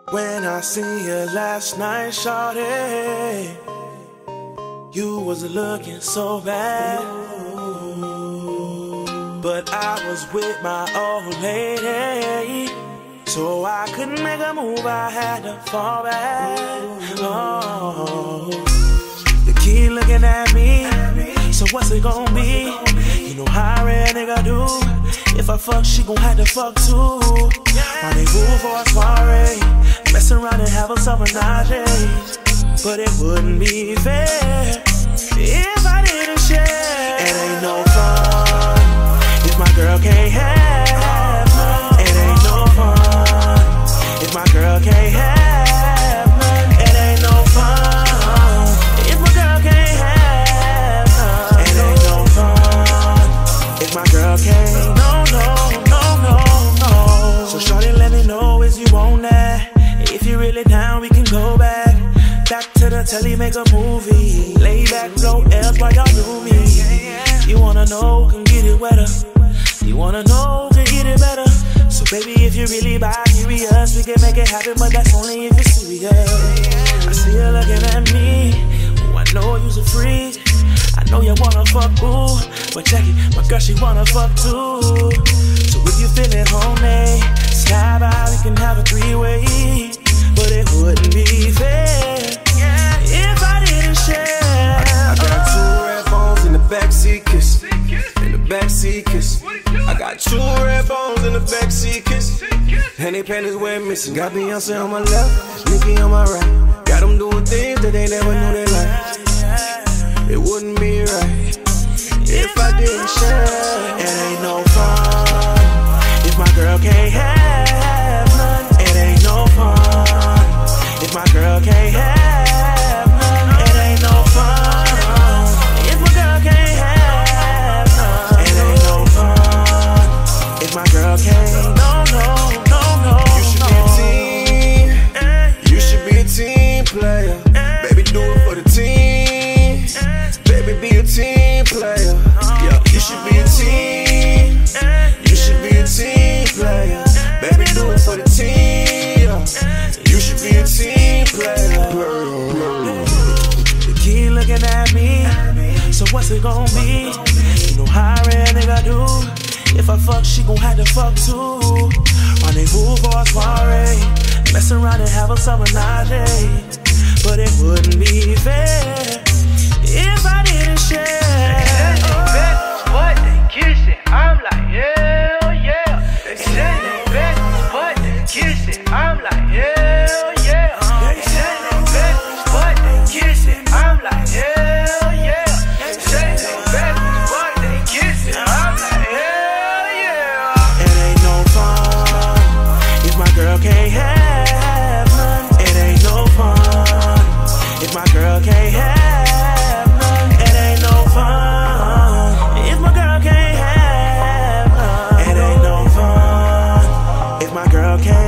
When I seen you last night, shawty, you was looking so bad. But I was with my old lady, so I couldn't make a move, I had to fall back. Oh, you keep looking at me, so what's it gonna be? You know how a real nigga do. If I fuck, she gon' have to fuck too. Rendezvous for a soiree, mess around and have a summer night. But it wouldn't be fair if I didn't share. It ain't no fun if my girl can't have none. It ain't no fun if my girl can't have none. It ain't no fun if my girl can't have none. It ain't no fun if my girl can't. So shorty, let me know if you want that. If you really down, we can go back to the telly, make a movie. Lay back, blow L's while y'all do me. You wanna know, can get it wetter. You wanna know, can get it better. So baby, if you really bi-curious, we can make it happen, but that's only if you're serious. I see you looking at me, oh, I know you's a freak. I know you wanna fuck, boo, but Jackie, my girl, she wanna fuck too. So if you feeling homemade, slide by, we can have a three-way. But it wouldn't be fair if I didn't share. I got 2 red bones in the backseat kiss. In the backseat kiss. I got 2 red bones in the backseat kiss. And they panties went missing. Got Beyonce on my left, Nicki on my right. Got them doing things that they never knew they liked. It wouldn't be right if I didn't share. It ain't no fun if my girl can't have none. It ain't no fun if my girl can't have none. It ain't no fun if my girl can't have none. It ain't no fun if my girl can't. No, no, no, no. You should be a team. You should be a team player. Baby, do it for the team. Baby, be a team player. Yeah, you should be a team. You should be a team player. Baby, do it for the team. Yeah, you should be a team player. You keep looking at me, so what's it gonna be? You know how a real nigga do. If I fuck, she gon' have to fuck too. Rendezvous for a soiree, mess around and have a summer night. But it wouldn't be fair if I didn't share. But they kissing, I'm like, hell yeah. They say they bet, but they kissing, I'm like, hell yeah. They say they bet, but they kissing, I'm like, hell yeah. They say they bet, but they kissing, I'm like, hell yeah. It ain't no fun if my girl can't have none. It ain't no fun if my girl can't have none. It ain't no fun if my girl can't have none. It ain't no fun if my girl can't.